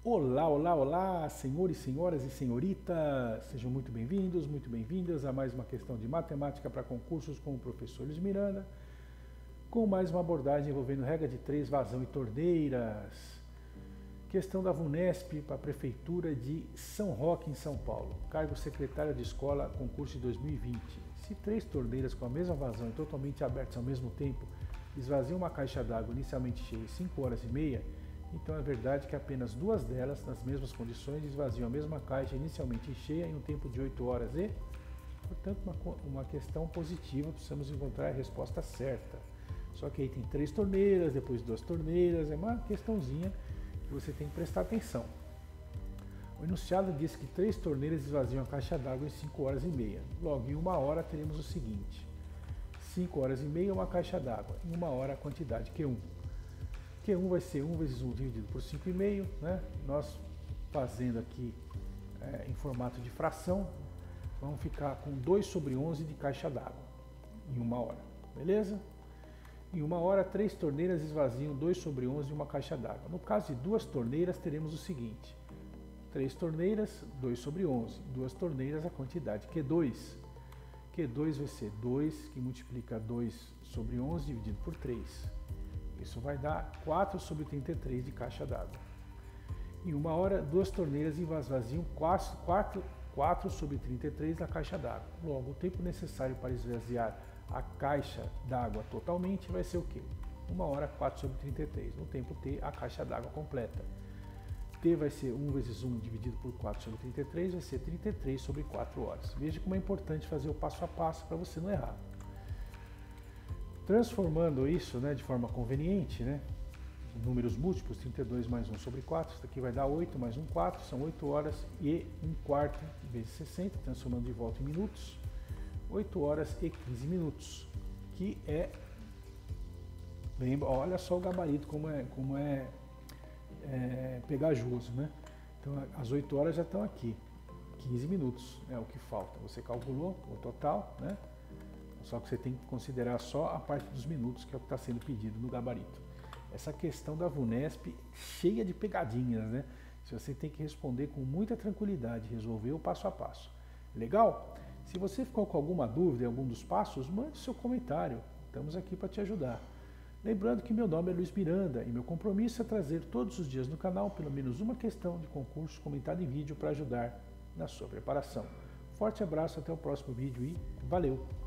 Olá, olá, olá, senhores, senhoras e senhoritas, sejam muito bem-vindos, muito bem-vindas a mais uma questão de matemática para concursos com o professor Luiz Miranda, com mais uma abordagem envolvendo regra de 3, vazão e torneiras. Questão da VUNESP para a Prefeitura de São Roque, em São Paulo. Cargo secretário de escola, concurso de 2020. Se 3 torneiras com a mesma vazão e totalmente abertas ao mesmo tempo esvaziam uma caixa d'água inicialmente cheia em 5 horas e meia, então é verdade que apenas 2 delas, nas mesmas condições, esvaziam a mesma caixa inicialmente cheia em um tempo de 8 horas e, portanto, uma questão positiva, precisamos encontrar a resposta certa. Só que aí tem 3 torneiras, depois 2 torneiras, é uma questãozinha que você tem que prestar atenção. O enunciado diz que 3 torneiras esvaziam a caixa d'água em 5 horas e meia. Logo, em 1 hora teremos o seguinte: 5 horas e meia uma caixa d'água, em 1 hora a quantidade Q1. Q1 vai ser 1 vezes 1 dividido por 5,5, né? Nós fazendo aqui em formato de fração, vamos ficar com 2 sobre 11 de caixa d'água em 1 hora, beleza? Em 1 hora, 3 torneiras esvaziam 2 sobre 11 de uma caixa d'água. No caso de 2 torneiras, teremos o seguinte: 3 torneiras, 2 sobre 11. 2 torneiras, a quantidade Q2. Q2 vai ser 2, que multiplica 2 sobre 11 dividido por 3. Isso vai dar 4 sobre 33 de caixa d'água. Em 1 hora, 2 torneiras esvaziam 4 sobre 33 da caixa d'água. Logo, o tempo necessário para esvaziar a caixa d'água totalmente vai ser o quê? 1 hora, 4 sobre 33. No tempo T, a caixa d'água completa. T vai ser 1 vezes 1 dividido por 4 sobre 33, vai ser 33 sobre 4 horas. Veja como é importante fazer o passo a passo para você não errar. Transformando isso, de forma conveniente, números múltiplos, 32 mais 1 sobre 4, isso aqui vai dar 8 mais 1, 4, são 8 horas e 1/4 vezes 60, transformando de volta em minutos, 8 horas e 15 minutos, que é, olha só o gabarito como é pegajoso, Então as 8 horas já estão aqui, 15 minutos é o que falta, você calculou o total, Só que você tem que considerar só a parte dos minutos, que é o que está sendo pedido no gabarito. Essa questão da VUNESP cheia de pegadinhas, Você tem que responder com muita tranquilidade, resolver o passo a passo. Legal? Se você ficou com alguma dúvida em algum dos passos, mande seu comentário. Estamos aqui para te ajudar. Lembrando que meu nome é Luiz Miranda e meu compromisso é trazer todos os dias no canal pelo menos uma questão de concurso comentada em vídeo para ajudar na sua preparação. Forte abraço, até o próximo vídeo e valeu!